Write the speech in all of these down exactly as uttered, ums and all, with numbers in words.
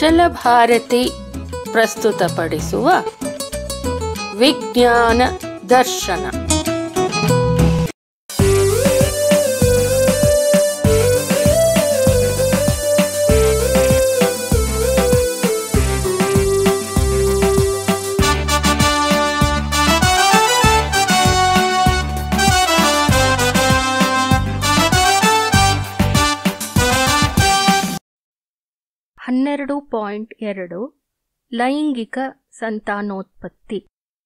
ಅಚಲಭಾರತಿ ಪ್ರಸ್ತುತಪಡಿಸುವ ವಿಜ್ಞಾನ ದರ್ಶನ. ಹನ್ನೆರಡು ಪಾಯಿಂಟ್ ಎರಡು ಲೈಂಗಿಕ ಸಂತಾನೋತ್ಪತ್ತಿ.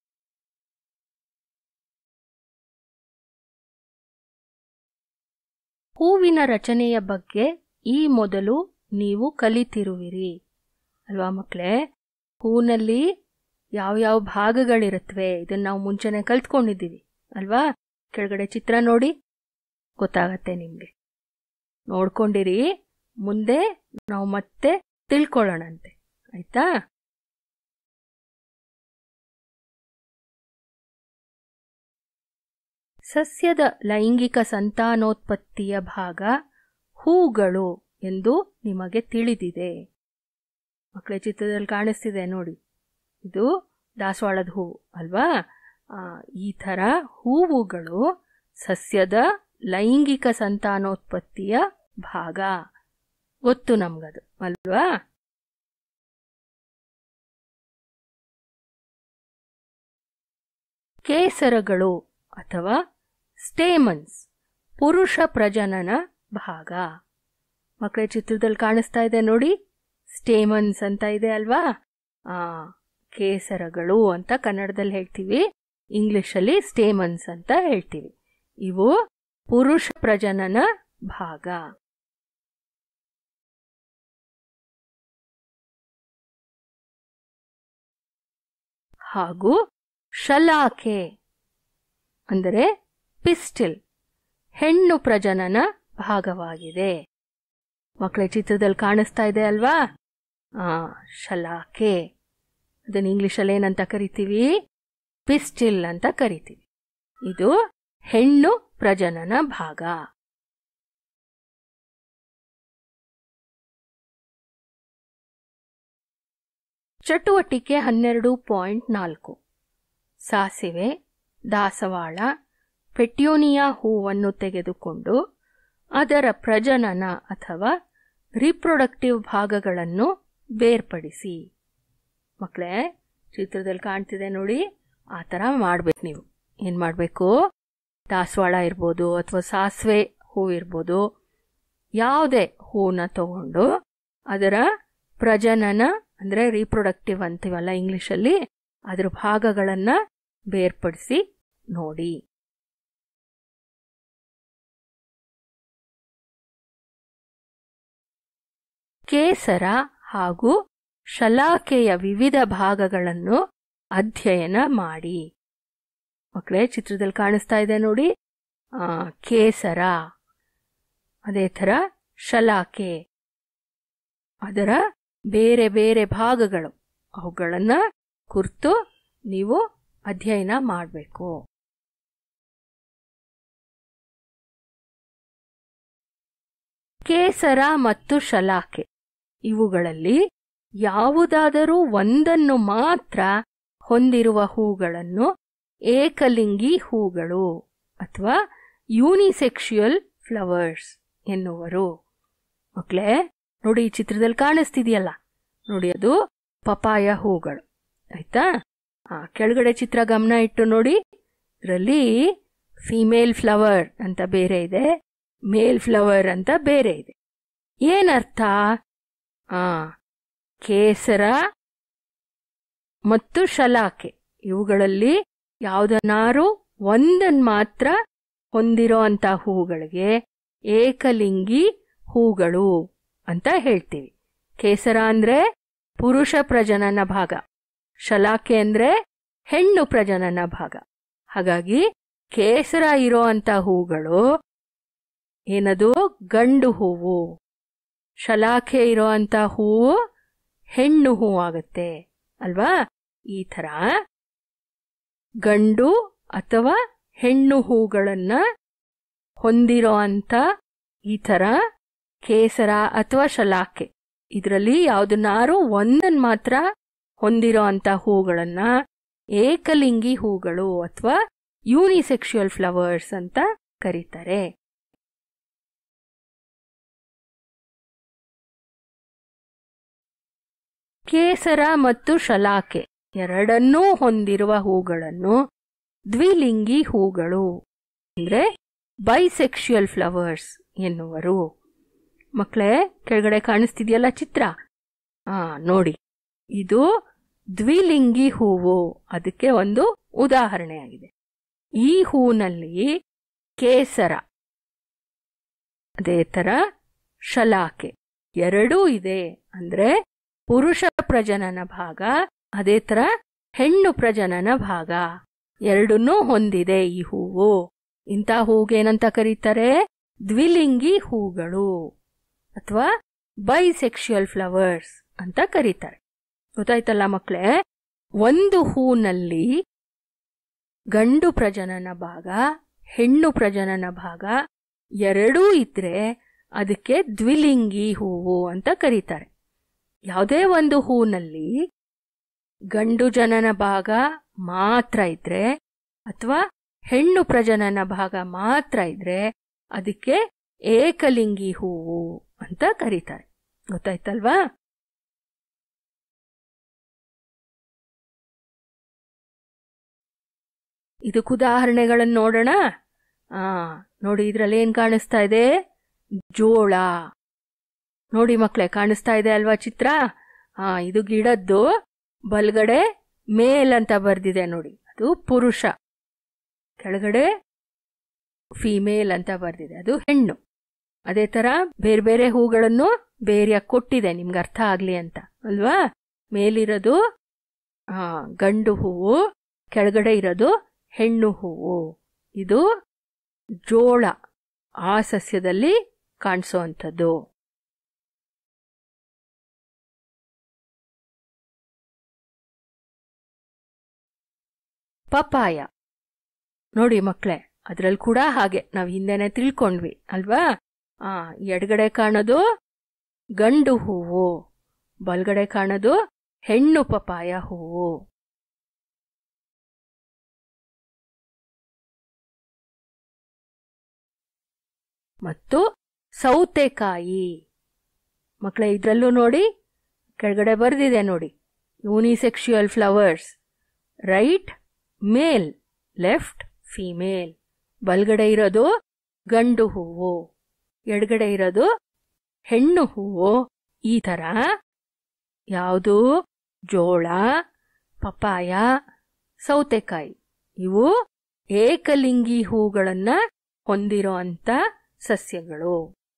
ಹೂವಿನ ರಚನೆಯ ಬಗ್ಗೆ ಈ ಮೊದಲು ನೀವು ಕಲಿತಿರುವಿರಿ ಅಲ್ವಾ ಮಕ್ಕಳೇ? ಹೂವಿನಲ್ಲಿ ಯಾವ್ಯಾವ ಭಾಗಗಳಿರುತ್ತವೆ ಇದನ್ನ ನಾವು ಮುಂಚೆನೆ ಕಲ್ತ್ಕೊಂಡಿದ್ದೀವಿ ಅಲ್ವಾ? ಕೆಳಗಡೆ ಚಿತ್ರ ನೋಡಿ ಗೊತ್ತಾಗತ್ತೆ ನಿಮ್ಗೆ. ನೋಡ್ಕೊಂಡಿರಿ, ಮುಂದೆ ನಾವು ಮತ್ತೆ ತಿಳ್ಕೊಳ್ಳೋಣಂತೆ, ಆಯ್ತಾ? ಸಸ್ಯದ ಲೈಂಗಿಕ ಸಂತಾನೋತ್ಪತ್ತಿಯ ಭಾಗ ಹೂಗಳು ಎಂದು ನಿಮಗೆ ತಿಳಿದಿದೆ. ಮಕ್ಕಳ ಚಿತ್ರದಲ್ಲಿ ಕಾಣಿಸ್ತಿದೆ ನೋಡಿ, ಇದು ದಾಸವಾಳದ ಹೂವು ಅಲ್ವಾ? ಈ ತರ ಹೂವುಗಳು ಸಸ್ಯದ ಲೈಂಗಿಕ ಸಂತಾನೋತ್ಪತ್ತಿಯ ಭಾಗ. ಗೊತ್ತು ನಮ್ಗದು ಅಲ್ವಾ? ಕೇಸರಗಳು ಅಥವಾ ಸ್ಟೇಮನ್ಸ್ ಪುರುಷ ಪ್ರಜನನ ಭಾಗ. ಮಕ್ಕಳ ಚಿತ್ರದಲ್ಲಿ ಕಾಣಿಸ್ತಾ ಇದೆ ನೋಡಿ, ಸ್ಟೇಮನ್ಸ್ ಅಂತ ಇದೆ ಅಲ್ವಾ? ಆ ಕೇಸರಗಳು ಅಂತ ಕನ್ನಡದಲ್ಲಿ ಹೇಳ್ತೀವಿ, ಇಂಗ್ಲಿಷಲ್ಲಿ ಸ್ಟೇಮನ್ಸ್ ಅಂತ ಹೇಳ್ತೀವಿ. ಇವು ಪುರುಷ ಪ್ರಜನನ ಭಾಗ. ಹಾಗೂ ಶಲಾಕೆ ಅಂದರೆ ಪಿಸ್ಟಿಲ್ ಹೆಣ್ಣು ಪ್ರಜನನ ಭಾಗವಾಗಿದೆ. ಮಕ್ಕಳ ಚಿತ್ರದಲ್ಲಿ ಕಾಣಿಸ್ತಾ ಇದೆ ಅಲ್ವಾ? ಆ ಶಲಾಕೆ ಅದನ್ನ ಇಂಗ್ಲಿಷಲ್ಲಿ ಏನಂತ ಕರಿತೀವಿ? ಪಿಸ್ಟಿಲ್ ಅಂತ ಕರಿತೀವಿ. ಇದು ಹೆಣ್ಣು ಪ್ರಜನನ ಭಾಗ. ಚಟುವಟಿಕೆ ಹನ್ನೆರಡು ಪಾಯಿಂಟ್ ನಾಲ್ಕು. ಸಾಸಿವೆ, ದಾಸವಾಳ, ಪೆಟ್ಯೂನಿಯಾ ಹೂವನ್ನು ತೆಗೆದುಕೊಂಡು ಅದರ ಪ್ರಜನನ ಅಥವಾ ರಿಪ್ರೊಡಕ್ಟಿವ್ ಭಾಗಗಳನ್ನು ಬೇರ್ಪಡಿಸಿ. ಮಕ್ಕಳೇ ಚಿತ್ರದಲ್ಲಿ ಕಾಣ್ತಿದೆ ನೋಡಿ, ಆ ಥರ ಮಾಡ್ಬೇಕು. ನೀವು ಏನ್ ಮಾಡಬೇಕು? ದಾಸವಾಳ ಇರ್ಬೋದು ಅಥವಾ ಸಾಸಿವೆ ಹೂ ಇರ್ಬೋದು, ಯಾವುದೇ ಹೂವನ್ನ ತಗೊಂಡು ಅದರ ಪ್ರಜನನ ಅಂದ್ರೆ ರೀಪ್ರೊಡಕ್ಟಿವ್ ಅಂತೀವಲ್ಲ ಇಂಗ್ಲಿಷಲ್ಲಿ, ಅದರ ಭಾಗಗಳನ್ನ ಬೇರ್ಪಡಿಸಿ ನೋಡಿ. ಕೇಸರ ಹಾಗೂ ಶಲಾಕೆಯ ವಿವಿಧ ಭಾಗಗಳನ್ನು ಅಧ್ಯಯನ ಮಾಡಿ. ಮಕ್ಕಳೇ ಚಿತ್ರದಲ್ಲಿ ಕಾಣಿಸ್ತಾ ಇದೆ ನೋಡಿ, ಆ ಕೇಸರ, ಅದೇ ಥರ ಶಲಾಕೆ, ಅದರ ಬೇರೆ ಬೇರೆ ಭಾಗಗಳು, ಅವುಗಳನ್ನ ಕುರಿತು ನೀವು ಅಧ್ಯಯನ ಮಾಡಬೇಕು. ಕೇಸರ ಮತ್ತು ಶಲಾಕೆ ಇವುಗಳಲ್ಲಿ ಯಾವುದಾದರೂ ಒಂದನ್ನು ಮಾತ್ರ ಹೊಂದಿರುವ ಹೂಗಳನ್ನು ಏಕಲಿಂಗಿ ಹೂಗಳು ಅಥವಾ ಯೂನಿಸೆಕ್ಷುಯಲ್ ಫ್ಲವರ್ಸ್ ಎನ್ನುವರು. ಮಕ್ಕಳೇ ನೋಡಿ, ಈ ಚಿತ್ರದಲ್ಲಿ ಕಾಣಿಸ್ತಿದೆಯಲ್ಲ ನೋಡಿ, ಅದು ಪಪಾಯ ಹೂಗಳು, ಆಯ್ತಾ? ಆ ಕೆಳಗಡೆ ಚಿತ್ರ ಗಮನ ಇಟ್ಟು ನೋಡಿ, ಇದರಲ್ಲಿ ಫಿಮೇಲ್ ಫ್ಲವರ್ ಅಂತ ಬೇರೆ ಇದೆ, ಮೇಲ್ ಫ್ಲವರ್ ಅಂತ ಬೇರೆ ಇದೆ. ಏನರ್ಥ? ಆ ಕೇಸರ ಮತ್ತು ಶಲಾಕೆ ಇವುಗಳಲ್ಲಿ ಯಾವುದನ್ನಾರು ಒಂದನ್ನು ಮಾತ್ರ ಹೊಂದಿರೋ ಅಂತ ಹೂಗಳಿಗೆ ಏಕಲಿಂಗಿ ಹೂಗಳು ಅಂತ ಹೇಳ್ತೀವಿ. ಕೇಸರ ಅಂದ್ರೆ ಪುರುಷ ಪ್ರಜನನ ಭಾಗ, ಶಲಾಕೆ ಅಂದ್ರೆ ಹೆಣ್ಣು ಪ್ರಜನನ ಭಾಗ. ಹಾಗಾಗಿ ಕೇಸರ ಇರೋ ಅಂತ ಹೂಗಳು ಏನದು? ಗಂಡು ಹೂವು. ಶಲಾಕೆ ಇರೋ ಅಂತ ಹೂವು ಹೆಣ್ಣು ಹೂವು ಆಗುತ್ತೆ ಅಲ್ವಾ? ಈ ತರ ಗಂಡು ಅಥವಾ ಹೆಣ್ಣು ಹೂಗಳನ್ನ ಹೊಂದಿರೋ ಅಂತ ಈ ತರ ಕೇಸರ ಅಥವಾ ಶಲಾಕೆ ಇದರಲ್ಲಿ ಯಾವುದನ್ನಾರು ಒಂದನ್ ಮಾತ್ರ ಹೊಂದಿರೋ ಅಂತ ಹೂಗಳನ್ನ ಏಕಲಿಂಗಿ ಹೂಗಳು ಅಥವಾ ಯೂನಿಸೆಕ್ಸುಯಲ್ ಫ್ಲವರ್ಸ್ ಅಂತ ಕರೀತಾರೆ. ಕೇಸರ ಮತ್ತು ಶಲಾಕೆ ಎರಡನ್ನೂ ಹೊಂದಿರುವ ಹೂಗಳನ್ನು ದ್ವಿಲಿಂಗಿ ಹೂಗಳು ಅಂದ್ರೆ ಬೈಸೆಕ್ಸುಯಲ್ ಫ್ಲವರ್ಸ್ ಎನ್ನುವರು. ಮಕ್ಕಳೇ, ಕೆಳಗಡೆ ಕಾಣಿಸ್ತಿದೆಯಲ್ಲ ಚಿತ್ರ, ಆ ನೋಡಿ, ಇದು ದ್ವಿಲಿಂಗಿ ಹೂವು. ಅದಕ್ಕೆ ಒಂದು ಉದಾಹರಣೆಯಾಗಿದೆ. ಈ ಹೂನಲ್ಲಿ ಕೇಸರ, ಅದೇ ತರ ಶಲಾಕೆ ಎರಡೂ ಇದೆ. ಅಂದ್ರೆ ಪುರುಷ ಪ್ರಜನನ ಭಾಗ, ಅದೇ ತರ ಹೆಣ್ಣು ಪ್ರಜನನ ಭಾಗ ಎರಡನ್ನೂ ಹೊಂದಿದೆ ಈ ಹೂವು. ಇಂಥ ಹೂಗೇನಂತ ಕರೀತಾರೆ? ದ್ವಿಲಿಂಗಿ ಹೂಗಳು ಅಥವಾ ಬೈಸೆಕ್ಸುಯಲ್ ಫ್ಲವರ್ಸ್ ಅಂತ ಕರೀತಾರೆ. ಗೊತ್ತಾಯ್ತಲ್ಲ ಮಕ್ಕಳೇ? ಒಂದು ಹೂನಲ್ಲಿ ಗಂಡು ಪ್ರಜನನ ಭಾಗ, ಹೆಣ್ಣು ಪ್ರಜನನ ಭಾಗ ಎರಡೂ ಇದ್ರೆ ಅದಕ್ಕೆ ದ್ವಿಲಿಂಗಿ ಹೂವು ಅಂತ ಕರೀತಾರೆ. ಯಾವುದೇ ಒಂದು ಹೂನಲ್ಲಿ ಗಂಡು ಜನನ ಭಾಗ ಮಾತ್ರ ಇದ್ರೆ ಅಥವಾ ಹೆಣ್ಣು ಪ್ರಜನನ ಭಾಗ ಮಾತ್ರ ಇದ್ರೆ ಅದಕ್ಕೆ ಏಕಲಿಂಗಿ ಹೂವು ಅಂತ ಕರೀತಾರೆ. ಗೊತ್ತಾಯ್ತಲ್ವಾ? ಇದಕ್ಕೆ ಉದಾಹರಣೆಗಳನ್ನು ನೋಡೋಣ. ಆ ನೋಡಿ, ಇದ್ರಲ್ಲಿ ಏನ್ ಕಾಣಿಸ್ತಾ ಇದೆ? ಜೋಳ. ನೋಡಿ ಮಕ್ಕಳೇ, ಕಾಣಿಸ್ತಾ ಇದೆ ಅಲ್ವಾ ಚಿತ್ರ? ಆ ಇದು ಗಿಡದ್ದು ಬಲ್ಗಡೆ ಮೇಲ್ ಅಂತ ಬರ್ದಿದೆ ನೋಡಿ, ಅದು ಪುರುಷ. ಕೆಳಗಡೆ ಫಿಮೇಲ್ ಅಂತ ಬರ್ದಿದೆ, ಅದು ಹೆಣ್ಣು. ಅದೇ ತರ ಬೇರೆ ಬೇರೆ ಹೂಗಳನ್ನು ಬೇರೆಯಾಗಿ ಕೊಟ್ಟಿದೆ ನಿಮ್ಗೆ ಅರ್ಥ ಆಗ್ಲಿ ಅಂತ ಅಲ್ವಾ? ಮೇಲಿರೋದು ಆ ಗಂಡು ಹೂವು, ಕೆಳಗಡೆ ಇರೋದು ಹೆಣ್ಣು ಹೂವು. ಇದು ಜೋಳ, ಆ ಸಸ್ಯದಲ್ಲಿ ಕಾಣಿಸೋವಂಥದ್ದು. ಪಪಾಯ ನೋಡಿ ಮಕ್ಕಳೇ, ಅದ್ರಲ್ಲಿ ಕೂಡ ಹಾಗೆ ನಾವು ಹಿಂದೆನೆ ತಿಳ್ಕೊಂಡ್ವಿ ಅಲ್ವಾ? ಆ ಎಡಗಡೆ ಕಾಣೋದು ಗಂಡು ಹೂವು, ಬಲ್ಗಡೆ ಕಾಣೋದು ಹೆಣ್ಣು ಪಪಾಯ ಹೂವು. ಮತ್ತು ಸೌತೆಕಾಯಿ ಮಕ್ಕಳೇ, ಇದ್ರಲ್ಲೂ ನೋಡಿ ಕೆಳಗಡೆ ಬರ್ದಿದೆ ನೋಡಿ, unisexual flowers, right male, left female. ಬಲ್ಗಡೆ ಇರೋದು ಗಂಡು ಹೂವು, ಎಡಗಡೆ ಇರೋದು ಹೆಣ್ಣು ಹೂವು. ಈ ತರ ಯಾವುದು? ಜೋಳ, ಪಪಾಯ, ಸೌತೆಕಾಯಿ ಇವು ಏಕಲಿಂಗಿ ಹೂಗಳನ್ನ ಹೊಂದಿರೋ ಅಂತ ಸಸ್ಯಗಳು.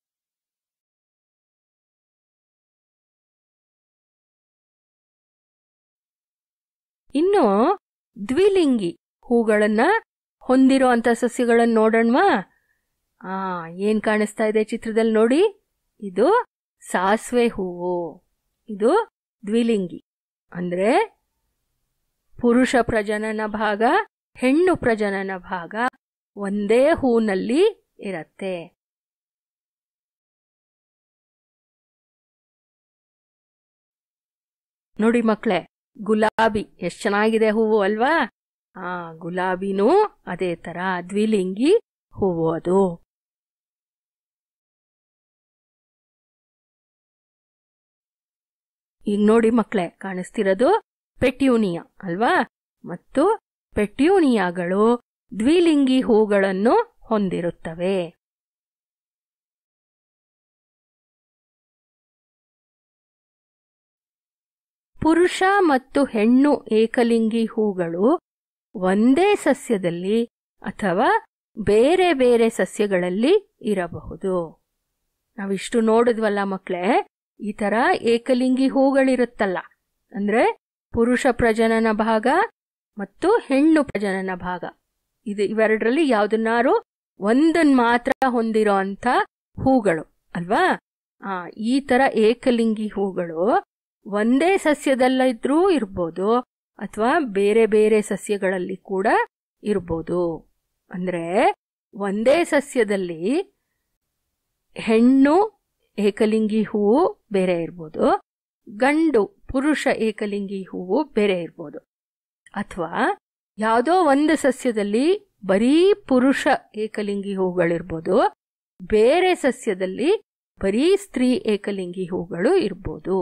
ಇನ್ನು ದ್ವಿಲಿಂಗಿ ಹೂಗಳನ್ನ ಹೊಂದಿರೋ ಅಂತ ಸಸ್ಯಗಳನ್ನು ನೋಡೋಣವಾ? ಆ ಏನ್ ಕಾಣಿಸ್ತಾ ಇದೆ ಚಿತ್ರದಲ್ಲಿ ನೋಡಿ, ಇದು ಸಾಸಿವೆ ಹೂವು. ಇದು ದ್ವಿಲಿಂಗಿ, ಅಂದ್ರೆ ಪುರುಷ ಪ್ರಜನನ ಭಾಗ, ಹೆಣ್ಣು ಪ್ರಜನನ ಭಾಗ ಒಂದೇ ಹೂನಲ್ಲಿ ಇರತ್ತೆ. ನೋಡಿ ಮಕ್ಕಳೇ, ಗುಲಾಬಿ ಎಷ್ಟು ಚೆನ್ನಾಗಿದೆ ಹೂವು ಅಲ್ವಾ? ಆ ಗುಲಾಬಿನೂ ಅದೇ ತರ ದ್ವಿಲಿಂಗಿ ಹೂವು ಅದು. ಈಗ ನೋಡಿ ಮಕ್ಕಳೇ, ಕಾಣಿಸ್ತಿರೋದು ಪೆಟ್ಯೂನಿಯಾ ಅಲ್ವಾ? ಮತ್ತು ಪೆಟ್ಯೂನಿಯಾಗಳು ದ್ವಿಲಿಂಗಿ ಹೂಗಳನ್ನು ಹೊಂದಿರುತ್ತವೆ. ಪುರುಷ ಮತ್ತು ಹೆಣ್ಣು ಏಕಲಿಂಗಿ ಹೂಗಳು ಒಂದೇ ಸಸ್ಯದಲ್ಲಿ ಅಥವಾ ಬೇರೆ ಬೇರೆ ಸಸ್ಯಗಳಲ್ಲಿ ಇರಬಹುದು. ನಾವಿಷ್ಟು ನೋಡಿದ್ವಲ್ಲ ಮಕ್ಕಳೇ, ಈ ತರ ಏಕಲಿಂಗಿ ಹೂಗಳಿರುತ್ತಲ್ಲ, ಅಂದ್ರೆ ಪುರುಷ ಪ್ರಜನನ ಭಾಗ ಮತ್ತು ಹೆಣ್ಣು ಪ್ರಜನನ ಭಾಗ, ಇದು ಇವೆರಡರಲ್ಲಿ ಯಾವ್ದನ್ನಾರು ಒಂದನ್ ಮಾತ್ರ ಹೊಂದಿರೋ ಅಂತ ಹೂಗಳು ಅಲ್ವಾ? ಆ ಈ ತರ ಏಕಲಿಂಗಿ ಹೂಗಳು ಒಂದೇ ಸಸ್ಯದಲ್ಲಿದ್ರೂ ಇರ್ಬೋದು ಅಥವಾ ಬೇರೆ ಬೇರೆ ಸಸ್ಯಗಳಲ್ಲಿ ಕೂಡ ಇರ್ಬೋದು. ಅಂದ್ರೆ ಒಂದೇ ಸಸ್ಯದಲ್ಲಿ ಹೆಣ್ಣು ಏಕಲಿಂಗಿ ಹೂವು ಬೇರೆ ಇರ್ಬೋದು, ಗಂಡು ಪುರುಷ ಏಕಲಿಂಗಿ ಹೂವು ಬೇರೆ ಇರ್ಬೋದು. ಅಥವಾ ಯಾವುದೋ ಒಂದು ಸಸ್ಯದಲ್ಲಿ ಬರೀ ಪುರುಷ ಏಕಲಿಂಗಿ ಹೂಗಳಿರ್ಬೋದು, ಬೇರೆ ಸಸ್ಯದಲ್ಲಿ ಬರೀ ಸ್ತ್ರೀ ಏಕಲಿಂಗಿ ಹೂಗಳು ಇರ್ಬೋದು.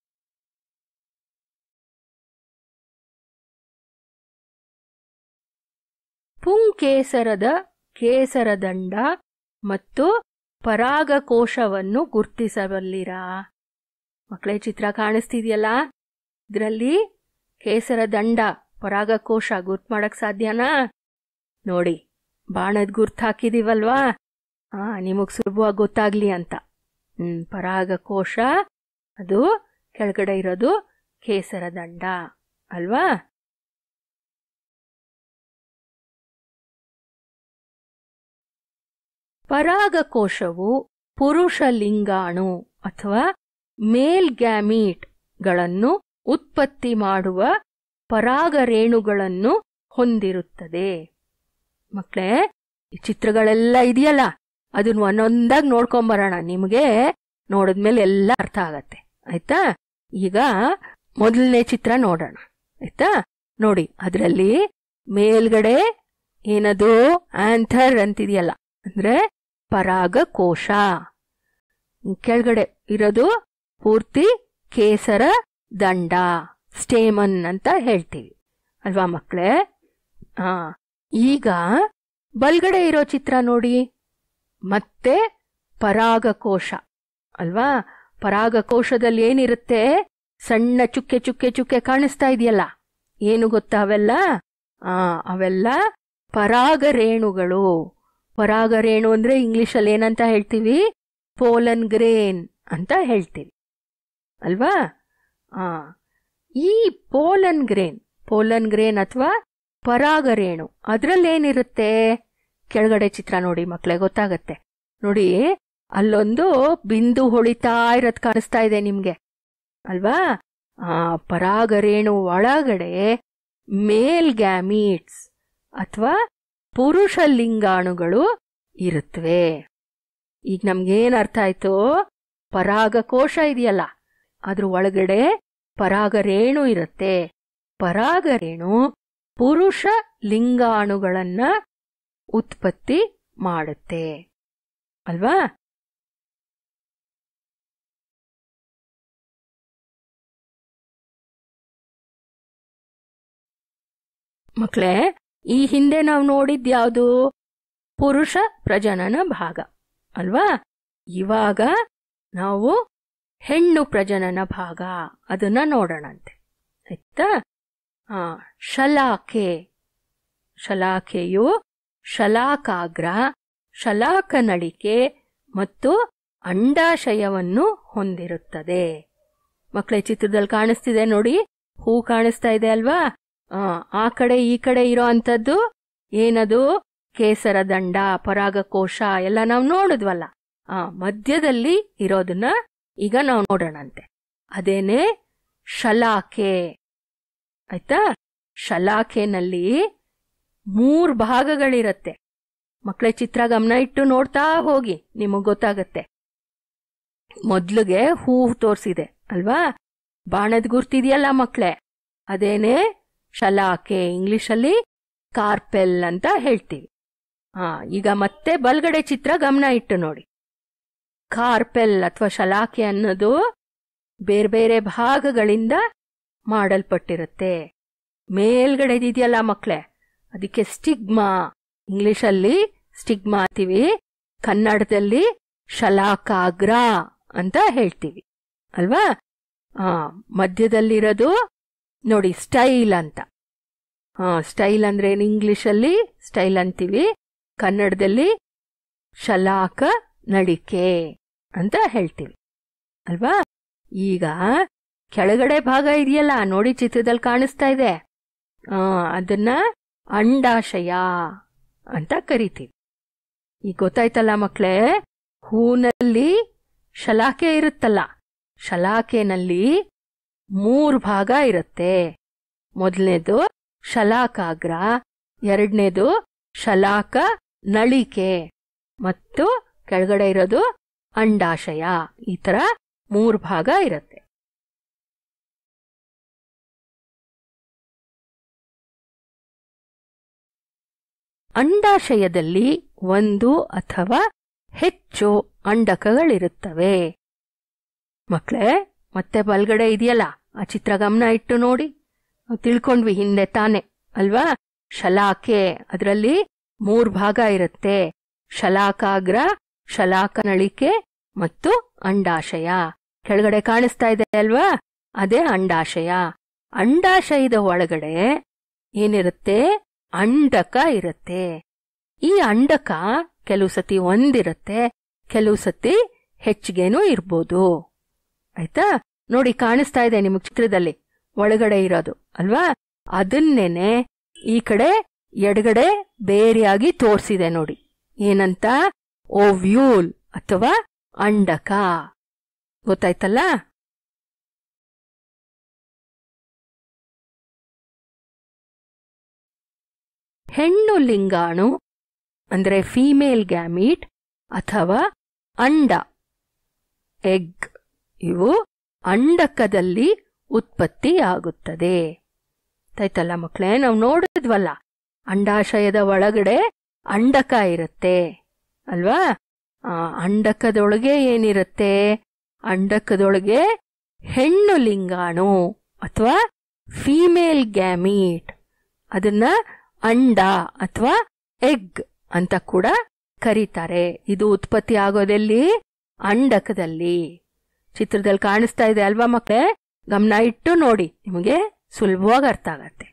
ಪುಂಕೇಸರದ ಕೇಸರದಂಡ ಮತ್ತು ಪರಾಗಕೋಶವನ್ನು ಗುರ್ತಿಸಬಲ್ಲಿರಾ? ಮಕ್ಕಳೇ, ಚಿತ್ರ ಕಾಣಿಸ್ತಿದೆಯಲ್ಲ, ಇದರಲ್ಲಿ ಕೇಸರದಂಡ ಪರಾಗಕೋಶ ಗುರ್ತು ಮಾಡಕ್ ಸಾಧ್ಯನಾ? ನೋಡಿ, ಬಾಣದ ಗುರ್ತು ಹಾಕಿದೀವಲ್ವಾ, ಹಾ ನಿಮಗ್ ಸುಲಭವಾಗಿ ಗೊತ್ತಾಗ್ಲಿ ಅಂತ. ಹ್ಮ್ ಪರಾಗಕೋಶ ಅದು ಕೆಳಗಡೆ ಇರೋದು ಕೇಸರದಂಡ ಅಲ್ವಾ? ಪರಾಗಕೋಶವು ಪುರುಷ ಲಿಂಗಾಣು ಅಥವಾ ಮೇಲ್ ಗ್ಯಾಮೀಟ್ ಗಳನ್ನು ಉತ್ಪತ್ತಿ ಮಾಡುವ ಪರಾಗರೇಣುಗಳನ್ನು ಹೊಂದಿರುತ್ತದೆ. ಮಕ್ಕಳೇ, ಈ ಚಿತ್ರಗಳೆಲ್ಲ ಇದೆಯಲ್ಲ, ಅದನ್ನ ಒಂದೊಂದಾಗಿ ನೋಡ್ಕೊಂಬರೋಣ. ನಿಮಗೆ ನೋಡಿದ್ಮೇಲೆ ಎಲ್ಲ ಅರ್ಥ ಆಗತ್ತೆ, ಆಯ್ತಾ? ಈಗ ಮೊದಲನೇ ಚಿತ್ರ ನೋಡೋಣ, ಆಯ್ತಾ? ನೋಡಿ, ಅದರಲ್ಲಿ ಮೇಲ್ಗಡೆ ಏನದು ಆಂಥರ್ ಅಂತಿದೆಯಲ್ಲ, ಅಂದ್ರೆ ಪರಾಗಕೋಶ. ಕೆಳಗಡೆ ಇರೋದು ಪೂರ್ತಿ ಕೇಸರ ದಂಡ, ಸ್ಟೇಮನ್ ಅಂತ ಹೇಳ್ತೀವಿ ಅಲ್ವಾ ಮಕ್ಕಳೇ? ಹಾ, ಈಗ ಬಲ್ಗಡೆ ಇರೋ ಚಿತ್ರ ನೋಡಿ, ಮತ್ತೆ ಪರಾಗಕೋಶ ಅಲ್ವಾ? ಪರಾಗಕೋಶದಲ್ಲಿ ಏನಿರುತ್ತೆ? ಸಣ್ಣ ಚುಕ್ಕೆ ಚುಕ್ಕೆ ಚುಕ್ಕೆ ಕಾಣಿಸ್ತಾ ಇದೆಯಲ್ಲ, ಏನು ಗೊತ್ತಾ ಅವೆಲ್ಲ? ಆ ಅವೆಲ್ಲ ಪರಾಗರೇಣುಗಳು. ಪರಾಗರೇಣು ಅಂದ್ರೆ ಇಂಗ್ಲಿಷಲ್ಲಿ ಏನಂತ ಹೇಳ್ತೀವಿ? ಪೋಲನ್ ಗ್ರೇನ್ ಅಂತ ಹೇಳ್ತೀವಿ ಅಲ್ವಾ? ಆ ಈ ಪೋಲನ್ ಗ್ರೇನ್ ಪೋಲನ್ ಗ್ರೇನ್ ಅಥವಾ ಪರಾಗರೇಣು ಅದ್ರಲ್ಲೇನಿರುತ್ತೆ? ಕೆಳಗಡೆ ಚಿತ್ರ ನೋಡಿ ಮಕ್ಕಳೇ, ಗೊತ್ತಾಗತ್ತೆ ನೋಡಿ. ಅಲ್ಲೊಂದು ಬಿಂದು ಹೊಳಿತಾ ಇರೋದ್ ಕಾಣಿಸ್ತಾ ಇದೆ ನಿಮ್ಗೆ ಅಲ್ವಾ? ಆ ಪರಾಗರೇಣು ಒಳಗಡೆ ಮೇಲ್ ಗ್ಯಾಮೀಟ್ಸ್ ಅಥವಾ ಪುರುಷ ಲಿಂಗಾಣುಗಳು ಇರುತ್ತವೆ. ಈಗ ನಮ್ಗೇನ್ ಅರ್ಥ ಆಯ್ತು? ಪರಾಗಕೋಶ ಇದೆಯಲ್ಲ, ಅದ್ರ ಒಳಗಡೆ ಪರಾಗರೇಣು ಇರುತ್ತೆ. ಪರಾಗರೇಣು ಪುರುಷ ಲಿಂಗಾಣುಗಳನ್ನ ಉತ್ಪತ್ತಿ ಮಾಡುತ್ತೆ ಅಲ್ವಾ? ಮಕ್ಕಳೇ, ಈ ಹಿಂದೆ ನಾವು ನೋಡಿದ್ ಯಾವುದು? ಪುರುಷ ಪ್ರಜನನ ಭಾಗ ಅಲ್ವಾ? ಇವಾಗ ನಾವು ಹೆಣ್ಣು ಪ್ರಜನನ ಭಾಗ ಅದನ್ನ ನೋಡೋಣಂತೆ, ಆಯ್ತಾ? ಆ ಶಲಾಕೆ ಶಲಾಕೆಯು ಶಲಾಕಾಗ್ರ, ಶಲಾಕನಳಿಕೆ ಮತ್ತು ಅಂಡಾಶಯವನ್ನು ಹೊಂದಿರುತ್ತದೆ. ಮಕ್ಕಳೇ, ಚಿತ್ರದಲ್ಲಿ ಕಾಣಿಸ್ತಿದೆ ನೋಡಿ, ಹೂ ಕಾಣಿಸ್ತಾ ಇದೆ ಅಲ್ವಾ? ಆ ಆ ಕಡೆ ಈ ಕಡೆ ಇರೋ ಅಂತದ್ದು ಏನದು? ಕೇಸರ ದಂಡ, ಪರಾಗಕೋಶ ಎಲ್ಲ ನಾವು ನೋಡಿದ್ವಲ್ಲ. ಆ ಮಧ್ಯದಲ್ಲಿ ಇರೋದನ್ನ ಈಗ ನಾವು ನೋಡೋಣಂತೆ. ಅದೇನೆ ಶಲಾಕೆ, ಆಯ್ತಾ? ಶಲಾಕೆನಲ್ಲಿ ಮೂರ್ ಭಾಗಗಳಿರತ್ತೆ. ಮಕ್ಕಳೇ, ಚಿತ್ರ ಗಮನ ಇಟ್ಟು ನೋಡ್ತಾ ಹೋಗಿ, ನಿಮಗ್ ಗೊತ್ತಾಗತ್ತೆ. ಮೊದ್ಲಿಗೆ ಹೂ ತೋರ್ಸಿದೆ ಅಲ್ವಾ? ಬಾಣದ ಗುರ್ತಿದೆಯಲ್ಲ ಮಕ್ಕಳೇ, ಅದೇನೆ ಶಲಾಕೆ, ಇಂಗ್ಲಿಷಲ್ಲಿ ಕಾರ್ಪೆಲ್ ಅಂತ ಹೇಳ್ತೀವಿ. ಹಾ, ಈಗ ಮತ್ತೆ ಬಲ್ಗಡೆ ಚಿತ್ರ ಗಮನ ಇಟ್ಟು ನೋಡಿ. ಕಾರ್ಪೆಲ್ ಅಥವಾ ಶಲಾಕೆ ಅನ್ನೋದು ಬೇರೆ ಬೇರೆ ಭಾಗಗಳಿಂದ ಮಾಡಲ್ಪಟ್ಟಿರುತ್ತೆ. ಮೇಲ್ಗಡೆ ಇದೆಯಲ್ಲ ಮಕ್ಕಳೇ, ಅದಕ್ಕೆ ಸ್ಟಿಗ್ಮಾ, ಇಂಗ್ಲಿಷಲ್ಲಿ ಸ್ಟಿಗ್ಮಾ ಅಂತೀವಿ, ಕನ್ನಡದಲ್ಲಿ ಶಲಾಕಾಗ್ರ ಅಂತ ಹೇಳ್ತೀವಿ ಅಲ್ವಾ? ಆ ಮಧ್ಯದಲ್ಲಿರೋದು ನೋಡಿ ಸ್ಟೈಲ್ ಅಂತ. ಹಾ, ಸ್ಟೈಲ್ ಅಂದ್ರೆ ಇಂಗ್ಲಿಷಲ್ಲಿ ಸ್ಟೈಲ್ ಅಂತೀವಿ, ಕನ್ನಡದಲ್ಲಿ ಶಲಾಕ ನಳಿಕೆ ಅಂತ ಹೇಳ್ತೀವಿ ಅಲ್ವಾ? ಈಗ ಕೆಳಗಡೆ ಭಾಗ ಇದೆಯಲ್ಲ ನೋಡಿ, ಚಿತ್ರದಲ್ಲಿ ಕಾಣಿಸ್ತಾ ಇದೆ, ಆ ಅದನ್ನ ಅಂಡಾಶಯ ಅಂತ ಕರಿತೀವಿ. ಈಗ ಗೊತ್ತಾಯ್ತಲ್ಲ ಮಕ್ಕಳೇ? ಹೂನಲ್ಲಿ ಶಲಾಕೆ ಇರುತ್ತಲ್ಲ, ಶಲಾಕೆನಲ್ಲಿ ಮೂರು ಭಾಗ ಇರುತ್ತೆ. ಮೊದಲನೇದು ಶಲಾಕಾಗ್ರ, ಎರಡನೇದು ಶಲಾಕ ನಳಿಕೆ ಮತ್ತು ಕೆಳಗಡೆ ಇರೋದು ಅಂಡಾಶಯ. ಈ ತರ ಮೂರು ಭಾಗ ಇರುತ್ತೆ. ಅಂಡಾಶಯದಲ್ಲಿ ಒಂದು ಅಥವಾ ಹೆಚ್ಚು ಅಂಡಕಗಳಿರುತ್ತವೆ. ಮಕ್ಕಳೇ, ಮತ್ತೆ ಬಲ್ಗಡೆ ಇದೆಯಲ್ಲ ಆ ಚಿತ್ರ ಗಮನ ಇಟ್ಟು ನೋಡಿ. ತಿಳ್ಕೊಂಡ್ವಿ ಹಿಂದೆ ತಾನೆ ಅಲ್ವಾ? ಶಲಾಕೆ, ಅದರಲ್ಲಿ ಮೂರ್ ಭಾಗ ಇರುತ್ತೆ. ಶಲಾಕಾಗ್ರ, ಶಲಾಕನಳಿಕೆ ಮತ್ತು ಅಂಡಾಶಯ. ಕೆಳಗಡೆ ಕಾಣಿಸ್ತಾ ಇದೆ ಅಲ್ವಾ? ಅದೇ ಅಂಡಾಶಯ. ಅಂಡಾಶಯದ ಒಳಗಡೆ ಏನಿರುತ್ತೆ? ಅಂಡಕ ಇರುತ್ತೆ. ಈ ಅಂಡಕ ಕೆಲವು ಸತಿ ಒಂದಿರುತ್ತೆ, ಕೆಲವು ಸತಿ ಹೆಚ್ಚಿಗೆನೂ ಇರ್ಬೋದು. ಆಯ್ತಾ? ನೋಡಿ, ಕಾಣಿಸ್ತಾ ಇದೆ ನಿಮಗ್ ಚಿತ್ರದಲ್ಲಿ ಒಳಗಡೆ ಇರೋದು ಅಲ್ವಾ? ಅದನ್ನೇನೆ ಈ ಕಡೆ ಎಡಗಡೆ ಬೇರೆಯಾಗಿ ತೋರಿಸಿದೆ ನೋಡಿ. ಏನಂತ? ಓವ್ಯೂಲ್ ಅಥವಾ ಅಂಡಕ. ಗೊತ್ತಾಯ್ತಲ್ಲ? ಹೆಣ್ಣು ಲಿಂಗಾಣು ಅಂದ್ರೆ ಫೀಮೇಲ್ ಗ್ಯಾಮೀಟ್ ಅಥವಾ ಅಂಡ ಎಗ್, ಇವು ಅಂಡಕದಲ್ಲಿ ಉತ್ಪತ್ತಿಯಾಗುತ್ತದೆ. ಆಯ್ತಲ್ಲ ಮಕ್ಕಳೇ? ನಾವು ನೋಡಿದ್ವಲ್ಲ, ಅಂಡಾಶಯದ ಒಳಗಡೆ ಅಂಡಕ ಇರುತ್ತೆ ಅಲ್ವಾ? ಆ ಅಂಡಕದೊಳಗೆ ಏನಿರುತ್ತೆ? ಅಂಡಕದೊಳಗೆ ಹೆಣ್ಣು ಲಿಂಗಾಣು ಅಥವಾ ಫೀಮೇಲ್ ಗ್ಯಾಮೀಟ್, ಅದನ್ನ ಅಂಡ ಅಥವಾ ಎಗ್ ಅಂತ ಕೂಡ ಕರೀತಾರೆ. ಇದು ಉತ್ಪತ್ತಿ ಆಗೋದೆಲ್ಲಿ? ಅಂಡಕದಲ್ಲಿ. ಚಿತ್ರದಲ್ಲಿ ಕಾಣಿಸ್ತಾ ಇದೆ ಅಲ್ವಾ ಮಕ್ಕಳೇ? ಗಮನ ಇಟ್ಟು ನೋಡಿ, ನಿಮಗೆ ಸುಲಭವಾಗಿ ಅರ್ಥ ಆಗತ್ತೆ.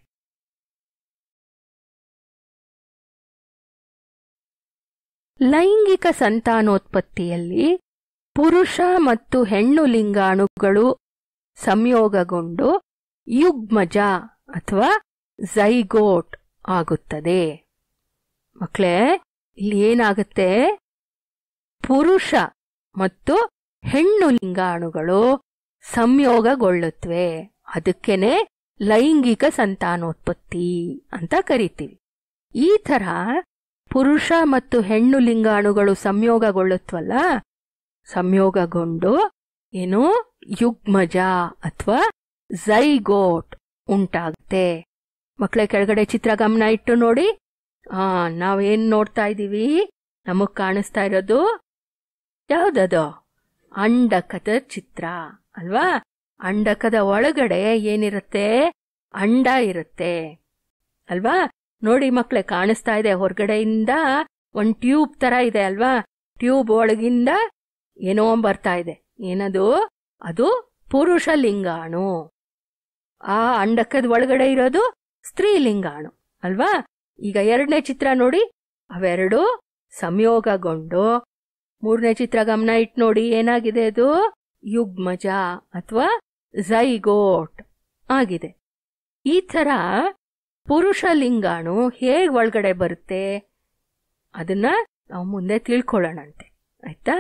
ಲೈಂಗಿಕ ಸಂತಾನೋತ್ಪತ್ತಿಯಲ್ಲಿ ಪುರುಷ ಮತ್ತು ಹೆಣ್ಣು ಲಿಂಗಾಣುಗಳು ಸಂಯೋಗಗೊಂಡು ಯುಗ್ಮಜ ಅಥವಾ ಝೈಗೋಟ್ ಆಗುತ್ತದೆ. ಮಕ್ಕಳೇ, ಇಲ್ಲಿ ಏನಾಗುತ್ತೆ? ಪುರುಷ ಮತ್ತು ಹೆಣ್ಣು ಲಿಂಗಾಣುಗಳು ಸಂಯೋಗಗೊಳ್ಳುತ್ತವೆ. ಅದಕ್ಕೇನೆ ಲೈಂಗಿಕ ಸಂತಾನೋತ್ಪತ್ತಿ ಅಂತ ಕರಿತೀವಿ. ಈ ತರ ಪುರುಷ ಮತ್ತು ಹೆಣ್ಣು ಲಿಂಗಾಣುಗಳು ಸಂಯೋಗಗೊಳ್ಳುತ್ತವಲ್ಲ, ಸಂಯೋಗಗೊಂಡು ಏನು ಯುಗ್ಮಜ ಅಥವಾ ಝೈಗೋಟ್ ಉಂಟಾಗುತ್ತೆ. ಮಕ್ಕಳೇ, ಕೆಳಗಡೆ ಚಿತ್ರ ಗಮನ ಇಟ್ಟು ನೋಡಿ. ಆ ನಾವೇನ್ ನೋಡ್ತಾ ಇದ್ದೀವಿ? ನಮಗ್ ಕಾಣಿಸ್ತಾ ಇರೋದು ಯಾವ್ದದು? ಅಂಡಕದ ಚಿತ್ರ ಅಲ್ವಾ? ಅಂಡಕದ ಒಳಗಡೆ ಏನಿರುತ್ತೆ? ಅಂಡ ಇರುತ್ತೆ ಅಲ್ವಾ? ನೋಡಿ ಮಕ್ಕಳೇ, ಕಾಣಿಸ್ತಾ ಇದೆ ಹೊರಗಡೆಯಿಂದ ಒಂದ್ ಟ್ಯೂಬ್ ತರ ಇದೆ ಅಲ್ವಾ? ಟ್ಯೂಬ್ ಒಳಗಿಂದ ಏನೋ ಬರ್ತಾ ಇದೆ. ಏನದು? ಅದು ಪುರುಷ ಲಿಂಗಾಣು. ಆ ಅಂಡಕದ ಒಳಗಡೆ ಇರೋದು ಸ್ತ್ರೀಲಿಂಗಾಣು ಅಲ್ವಾ? ಈಗ ಎರಡನೇ ಚಿತ್ರ ನೋಡಿ, ಅವೆರಡು ಸಂಯೋಗಗೊಂಡು ಮೂರನೇ ಚಿತ್ರ ಗಮನ ಇಟ್ಟು ನೋಡಿ. ಏನಾಗಿದೆ? ಅದು ಯುಗ್ಮಜ ಅಥವಾ ಝೈಗೋಟ್ ಆಗಿದೆ. ಈ ತರ ಪುರುಷ ಲಿಂಗಾಣು ಹೇಗ್ ಒಳಗಡೆ ಬರುತ್ತೆ ಅದನ್ನ ನಾವು ಮುಂದೆ ತಿಳ್ಕೊಳ್ಳೋಣಂತೆ. ಆಯ್ತಾ?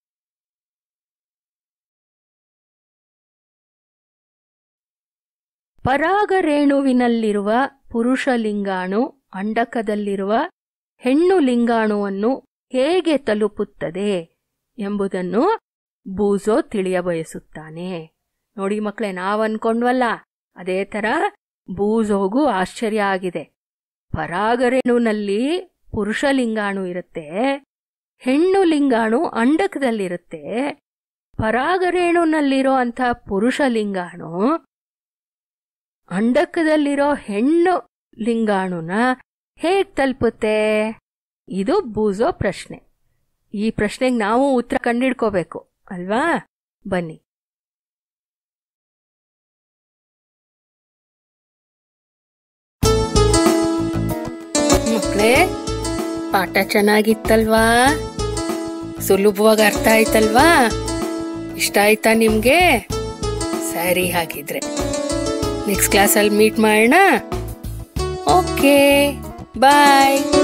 ಪರಾಗರೇಣುವಿನಲ್ಲಿರುವ ಪುರುಷ ಲಿಂಗಾಣು ಅಂಡಕದಲ್ಲಿರುವ ಹೆಣ್ಣು ಲಿಂಗಾಣುವನ್ನು ಹೇಗೆ ತಲುಪುತ್ತದೆ ಎಂಬುದನ್ನು ಬೂಜೋ ತಿಳಿಯಬಯಸುತ್ತಾನೆ. ನೋಡಿ ಮಕ್ಕಳೇ, ನಾವ್ ಅನ್ಕೊಂಡ್ವಲ್ಲ, ಅದೇ ತರ ಬೂಜೋಗೂ ಆಶ್ಚರ್ಯ ಆಗಿದೆ. ಪರಾಗರೇಣುನಲ್ಲಿ ಪುರುಷ ಲಿಂಗಾಣು ಇರುತ್ತೆ, ಹೆಣ್ಣು ಲಿಂಗಾಣು ಅಂಡಕದಲ್ಲಿರುತ್ತೆ. ಪರಾಗರೇಣುನಲ್ಲಿರೋ ಅಂತ ಪುರುಷ ಲಿಂಗಾಣು ಅಂಡಕದಲ್ಲಿರೋ ಹೆಣ್ಣು ಲಿಂಗಾಣುನ ಹೇಗ್ ತಲುಪುತ್ತೆ? ಇದು ಬೂಜೋ ಪ್ರಶ್ನೆ. ಈ ಪ್ರಶ್ನೆಗೆ ನಾವು ಉತ್ತರ ಕಂಡಿಡ್ಕೋಬೇಕು ಅಲ್ವಾ? ಬನ್ನಿ. ಮಕ್ಕಳೇ, ಪಾಠ ಚೆನ್ನಾಗಿತ್ತಲ್ವಾ? ಸುಲಭವಾಗಿ ಅರ್ಥ ಆಯ್ತಲ್ವಾ? ಇಷ್ಟ ಆಯ್ತಾ ನಿಮ್ಗೆ? ಸರಿ, ಹಾಗಿದ್ರೆ ನೆಕ್ಸ್ಟ್ ಕ್ಲಾಸಲ್ಲಿ ಮೀಟ್ ಮಾಡೋಣ. ಓಕೆ, ಬಾಯ್.